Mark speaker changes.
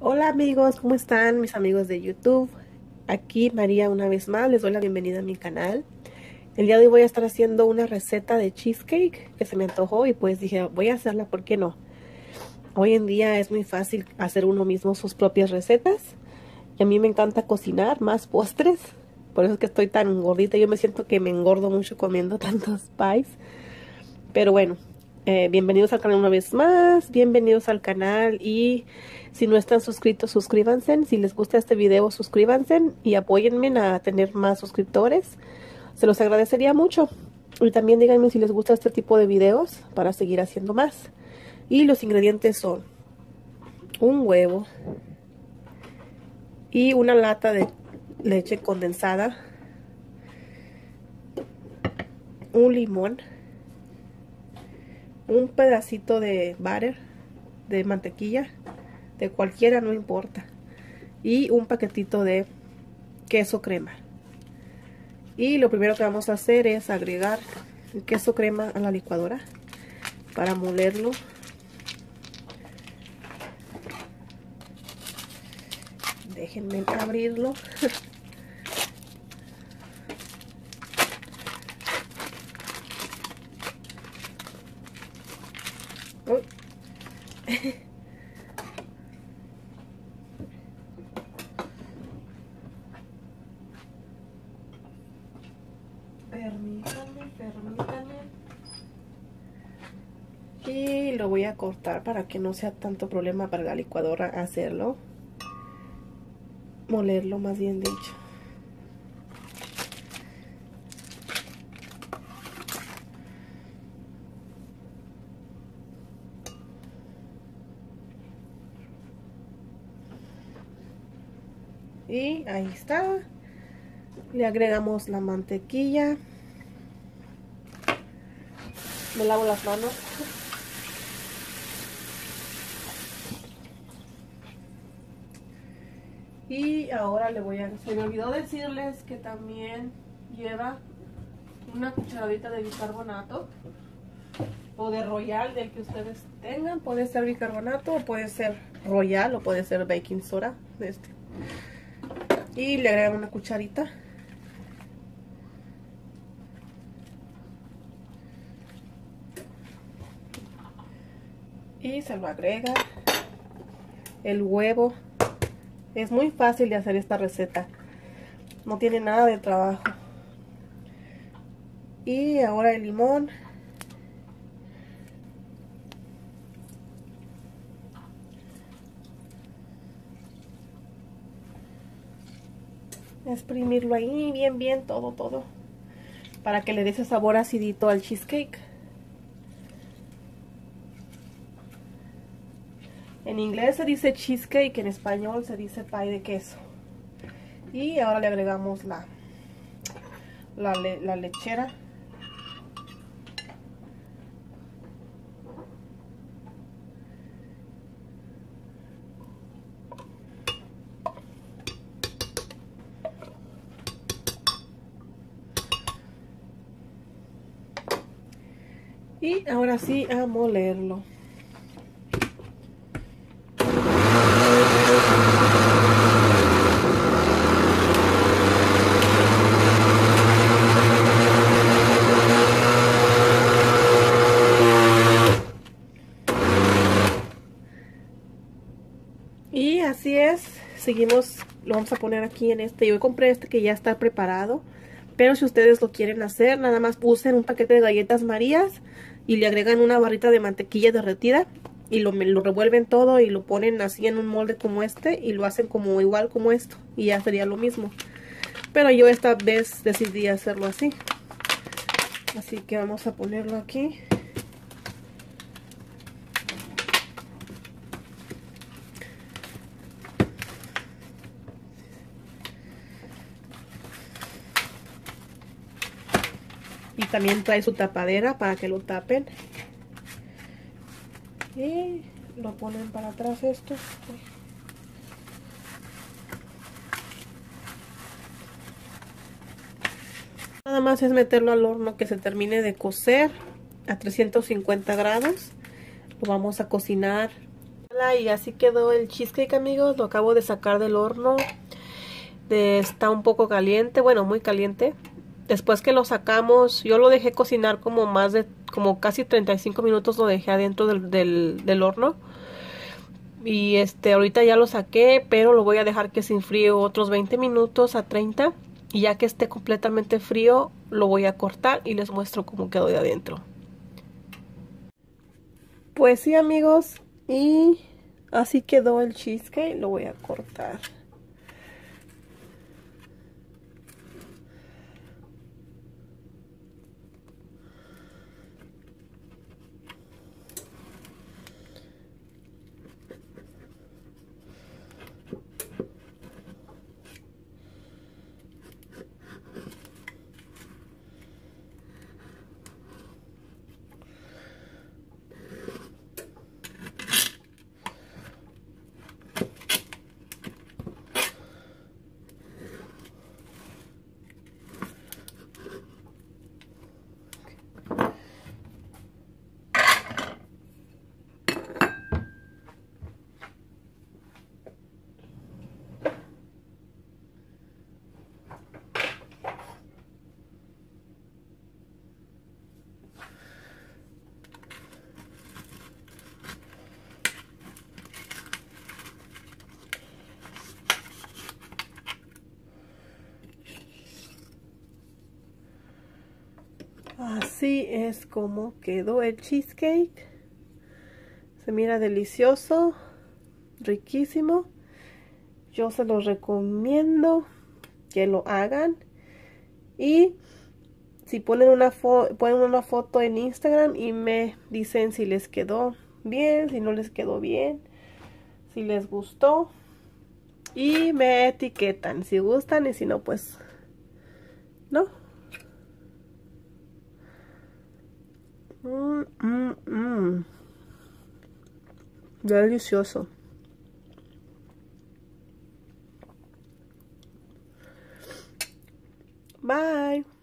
Speaker 1: Hola amigos, ¿cómo están mis amigos de YouTube? Aquí María una vez más, les doy la bienvenida a mi canal. El día de hoy voy a estar haciendo una receta de cheesecake que se me antojó y pues dije, voy a hacerla, ¿por qué no? Hoy en día es muy fácil hacer uno mismo sus propias recetas y a mí me encanta cocinar más postres. Por eso es que estoy tan gordita, yo me siento que me engordo mucho comiendo tantos pies. Pero bueno, bienvenidos al canal una vez más, bienvenidos al canal y si no están suscritos, suscríbanse. Si les gusta este video, suscríbanse y apóyenme a tener más suscriptores. Se los agradecería mucho. Y también díganme si les gusta este tipo de videos para seguir haciendo más. Y los ingredientes son un huevo y una lata de leche condensada, un limón, un pedacito de butter, de mantequilla, de cualquiera, no importa, y un paquetito de queso crema. Y lo primero que vamos a hacer es agregar el queso crema a la licuadora para molerlo. Déjenme abrirlo. Uy. Permítanme. Y lo voy a cortar para que no sea tanto problema para la licuadora hacerlo. Molerlo, más bien dicho. Y ahí está. Le agregamos la mantequilla. Me lavo las manos. Y ahora le voy a... Se me olvidó decirles que también lleva una cucharadita de bicarbonato o de Royal, del que ustedes tengan. Puede ser bicarbonato o puede ser Royal o puede ser baking soda de este. Y le agregan una cucharita. Y se lo agrega. El huevo. Es muy fácil de hacer esta receta. No tiene nada de trabajo. Y ahora el limón. Exprimirlo ahí bien, todo. Para que le dé ese sabor acidito al cheesecake. En inglés se dice cheesecake, en español se dice pie de queso. Y ahora le agregamos la lechera. Y ahora sí a molerlo. Y así es, seguimos, lo vamos a poner aquí en este. Yo compré este que ya está preparado, pero si ustedes lo quieren hacer, nada más usen un paquete de galletas Marías y le agregan una barrita de mantequilla derretida y lo revuelven todo y lo ponen así en un molde como este y lo hacen como igual como esto y ya sería lo mismo. Pero yo esta vez decidí hacerlo así. Así que vamos a ponerlo aquí. Y también trae su tapadera para que lo tapen. Y lo ponen para atrás esto. Nada más es meterlo al horno que se termine de cocer a 350 grados. Lo vamos a cocinar. Hola, y así quedó el cheesecake, amigos. Lo acabo de sacar del horno. Está un poco caliente, bueno, muy caliente. Después que lo sacamos, yo lo dejé cocinar como casi 35 minutos lo dejé adentro del horno. Y ahorita ya lo saqué, pero lo voy a dejar que se enfríe otros 20 minutos a 30. Y ya que esté completamente frío, lo voy a cortar y les muestro cómo quedó de adentro. Pues sí, amigos, y así quedó el cheesecake. Lo voy a cortar. Así es como quedó el cheesecake. Se mira delicioso, riquísimo. Yo se los recomiendo que lo hagan. Y si ponen una foto en Instagram y me dicen si les quedó bien, si no les quedó bien, si les gustó. Y me etiquetan si gustan y si no, pues no. Delicioso. Bye.